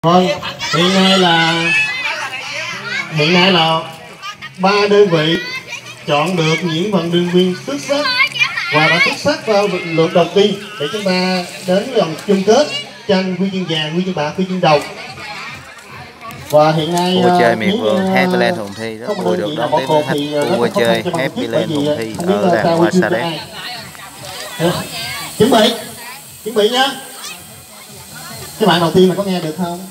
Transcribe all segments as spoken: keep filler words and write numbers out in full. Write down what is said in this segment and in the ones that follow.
Vâng, hiện nay là hiện nay là ba đơn vị chọn được những vận động viên xuất sắc và đã xuất sắc vào lượt đầu tiên để chúng ta đến vòng chung kết tranh huy chương vàng, huy chương bạc, huy chương đồng. Và hiện nay khu chơi miệt vườn Happy Land Hùng Thi rất vui được đón tiếp khách khu chơi Happy Land Hùng Thi ở làng Hoa Sa Đéc. Chuẩn bị, chuẩn bị nhá. Cái bạn đầu tiên mà có nghe được không?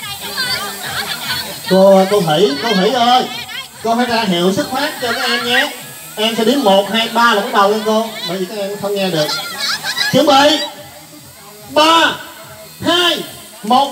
Cô cô Thủy, cô Thủy ơi, cô phải ra hiệu xuất phát cho các em nhé. Em sẽ đếm một, hai, ba là bắt đầu nha cô. Bởi vì các em không nghe được. Chuẩn bị. Ba, hai, một.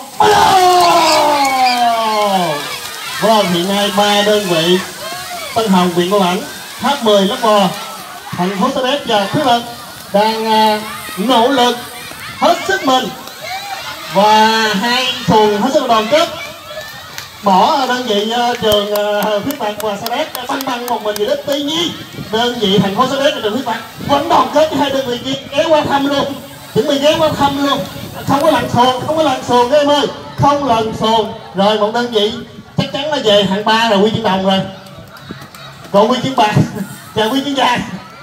Vâng, hiện nay ba đơn vị Tân Hồng, Viện Cao Lãnh, Tháp mười, Lấp Vò, thành phố Sa Đéc và Phú Lộc đang uh, nỗ lực hết sức mình và hai xuồng hết sức đoàn kết bỏ đơn vị uh, trường uh, Khuyết Bạc và Sa Đéc băng băng một mình về đích. Tuy nhiên đơn vị thành phố Sa Đéc và trường Khuyết Bạc vẫn đoàn kết với hai đơn vị kia kéo qua thăm luôn, chuẩn bị kéo qua thăm luôn, không có lần xuồng, không có lần xuồng các em ơi, không lần xuồng. Rồi một đơn vị chắc chắn là về hạng ba rồi, huy chương đồng rồi, còn huy chương bạc và huy chương vàng.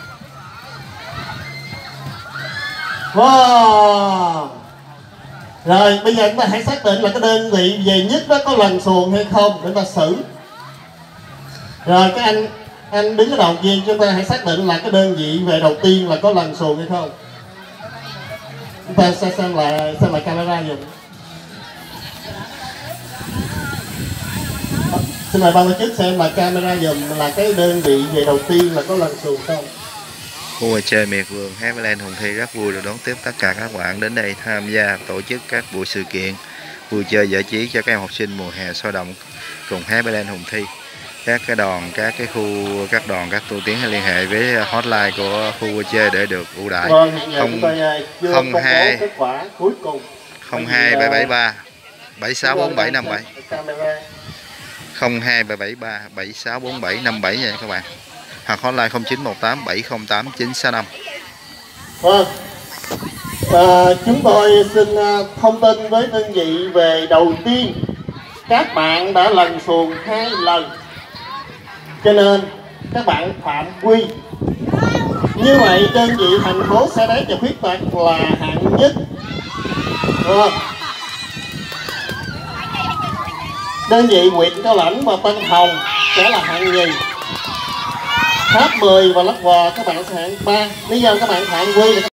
Wow. Rồi bây giờ chúng ta hãy xác định là cái đơn vị về nhất đó có lần xuồng hay không để ta xử. Rồi các anh anh đứng ở đầu tiên, chúng ta hãy xác định là cái đơn vị về đầu tiên là có lần xuồng hay không. Chúng ta sẽ xem lại xem lại camera dùm. Xin mời ban tổ chức xem lại camera dùm là cái đơn vị về đầu tiên là có lần xuồng không. Khu chơi miệt vườn Happy Land Hùng Thi rất vui được đón tiếp tất cả các bạn đến đây tham gia tổ chức các buổi sự kiện vui chơi giải trí cho các em học sinh mùa hè sôi động cùng Happy Land Hùng Thi. Các cái đoàn, các cái khu, các đoàn, các tu tiến hãy liên hệ với hotline của khu vui chơi để được ưu đãi. không không hai không hai bảy bảy ba bảy sáu bốn bảy năm bảy không hai bảy bảy ba bảy sáu bốn bảy năm bảy nha các bạn, hoặc hotline không chín một tám bảy không tám chín sáu năm. Vâng, à, chúng tôi xin thông tin với đơn vị về đầu tiên, các bạn đã lần xuồng hai lần cho nên các bạn phạm quy. Như vậy đơn vị thành phố Sa Đéc và Khuyết Bạc là hạng nhất. Vâng. Đơn vị huyện Cao Lãnh và Tân Hồng sẽ là hạng nhì. Tháp mười và Lấp Vò các bạn sẽ hạng ba. Lý do các bạn phạm quy là